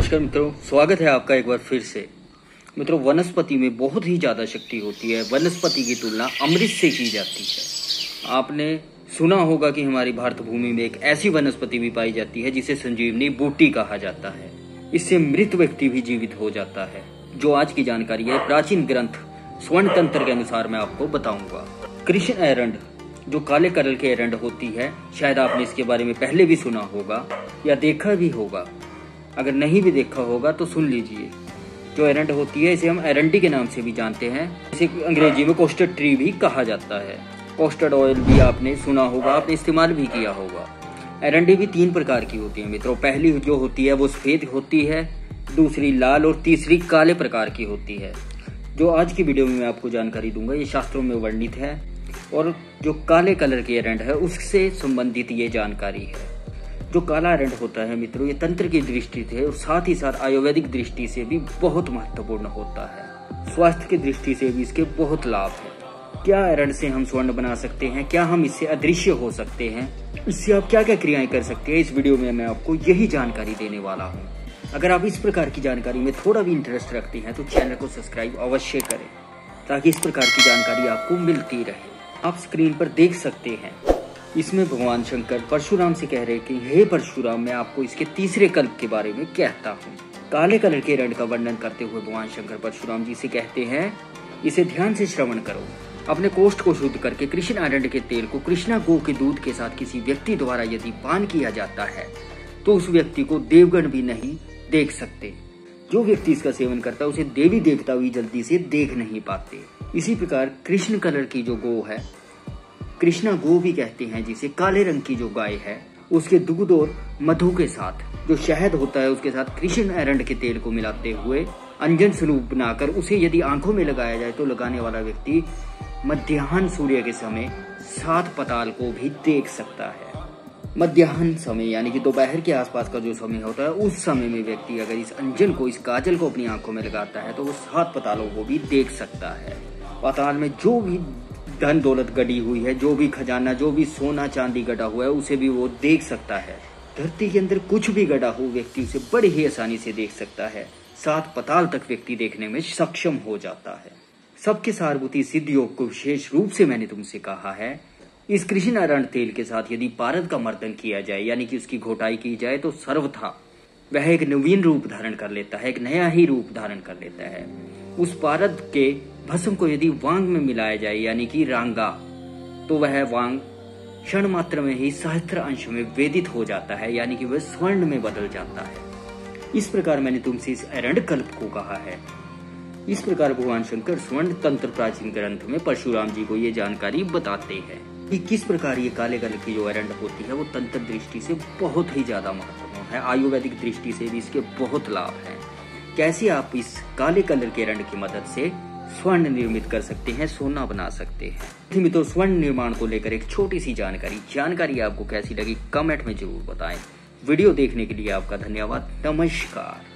नमस्कार मित्रों, स्वागत है आपका एक बार फिर से। मित्रों, वनस्पति में बहुत ही ज़्यादा शक्ति होती है। वनस्पति की तुलना अमृत से की जाती है। आपने सुना होगा कि हमारी भारत भूमि में एक ऐसी वनस्पति भी पाई जाती है जिसे संजीवनी बूटी कहा जाता है। इससे मृत व्यक्ति भी जीवित हो जाता है। जो आज की जानकारी है प्राचीन ग्रंथ स्वर्ण तंत्र के अनुसार मैं आपको बताऊंगा। कृष्ण एरंड, जो काले कलर के एरंड होती है, शायद आपने इसके बारे में पहले भी सुना होगा या देखा भी होगा। अगर नहीं भी देखा होगा तो सुन लीजिए। जो एरंड होती है इसे हम एरंडी के नाम से भी जानते हैं। इसे अंग्रेजी में कोस्टर्ड ट्री भी कहा जाता है। कोस्टर्ड ऑयल भी आपने सुना होगा, आपने इस्तेमाल भी किया होगा। एरंडी भी 3 प्रकार की होती है मित्रों। पहली जो होती है वो सफेद होती है, दूसरी लाल और तीसरी काले प्रकार की होती है। जो आज की वीडियो में मैं आपको जानकारी दूंगा ये शास्त्रों में वर्णित है और जो काले कलर के एरंड है उससे संबंधित ये जानकारी है। जो काला एरंड होता है मित्रों, ये तंत्र की दृष्टि से और साथ ही साथ आयुर्वेदिक दृष्टि से भी बहुत महत्वपूर्ण होता है। स्वास्थ्य की दृष्टि से भी इसके बहुत लाभ है। क्या एरंड से हम स्वर्ण बना सकते हैं? क्या हम इससे अदृश्य हो सकते हैं? इससे आप क्या क्या क्रियाएं कर सकते हैं? इस वीडियो में मैं आपको यही जानकारी देने वाला हूँ। अगर आप इस प्रकार की जानकारी में थोड़ा भी इंटरेस्ट रखते हैं तो चैनल को सब्सक्राइब अवश्य करें ताकि इस प्रकार की जानकारी आपको मिलती रहे। आप स्क्रीन पर देख सकते हैं, इसमें भगवान शंकर परशुराम से कह रहे कि हे परशुराम, मैं आपको इसके तीसरे कल्प के बारे में कहता हूँ। काले कलर के एरंड का वर्णन करते हुए भगवान शंकर परशुराम जी से कहते हैं, इसे ध्यान से श्रवण करो। अपने कोष्ठ को शुद्ध करके कृष्ण एरंड के तेल को कृष्णा गौ के दूध के साथ किसी व्यक्ति द्वारा यदि पान किया जाता है तो उस व्यक्ति को देवगण भी नहीं देख सकते। जो व्यक्ति इसका सेवन करता है उसे देवी देवता भी जल्दी से देख नहीं पाते। इसी प्रकार कृष्ण कलर की जो गौ है, कृष्णा गो भी कहते हैं जिसे, काले रंग की जो गाय है, उसके दूध और मधु के साथ जो शहद होता है उसके साथ कृष्ण एरंड के तेल को मिलाते हुए अंजन स्वरूप बनाकर उसे यदि आंखों में लगाया जाए तो लगाने वाला व्यक्ति मध्याह्न सूर्य के समय 7 पताल को भी देख सकता है। मध्याह्न समय यानी कि दोपहर के आसपास का जो समय होता है उस समय में व्यक्ति अगर इस अंजन को, इस काजल को अपनी आंखों में लगाता है तो वो 7 पतालों को भी देख सकता है। पाताल में जो भी धन दौलत गड़ी हुई है, जो भी खजाना, जो भी सोना चांदी गड़ा हुआ है उसे भी वो देख सकता है। धरती के अंदर कुछ भी गड़ा हो व्यक्ति उसे बड़े ही आसानी से देख सकता है। 7 पताल तक व्यक्ति देखने में सक्षम हो जाता है। सबके सारभूति सिद्ध योग को विशेष रूप से मैंने तुमसे कहा है। इस कृष्ण एरंड तेल के साथ यदि पारद का मर्दन किया जाए यानी कि उसकी घोटाई की जाए तो सर्वथा वह एक नवीन रूप धारण कर लेता है, एक नया ही रूप धारण कर लेता है। उस पारद के भस्म को यदि वांग में मिलाया जाए यानी कि रांगा, तो वह वांग क्षण मात्र में ही सहस्त्र अंश में वेदित हो जाता है यानी कि वह स्वर्ण में बदल जाता है। इस प्रकार मैंने तुमसे इस एरंड कल्प को कहा है। इस प्रकार भगवान शंकर स्वर्ण तंत्र प्राचीन ग्रंथ में परशुराम जी को ये जानकारी बताते हैं कि किस प्रकार ये काले कलर की जो एरंड होती है वो तंत्र दृष्टि से बहुत ही ज्यादा महत्वपूर्ण है। आयुर्वेदिक दृष्टि से भी इसके बहुत लाभ है। कैसे आप इस काले कलर के एरंड की मदद से स्वर्ण निर्मित कर सकते हैं, सोना बना सकते हैं। मित्रों, स्वर्ण निर्माण को लेकर एक छोटी सी जानकारी आपको कैसी लगी कमेंट में जरूर बताएं। वीडियो देखने के लिए आपका धन्यवाद। नमस्कार।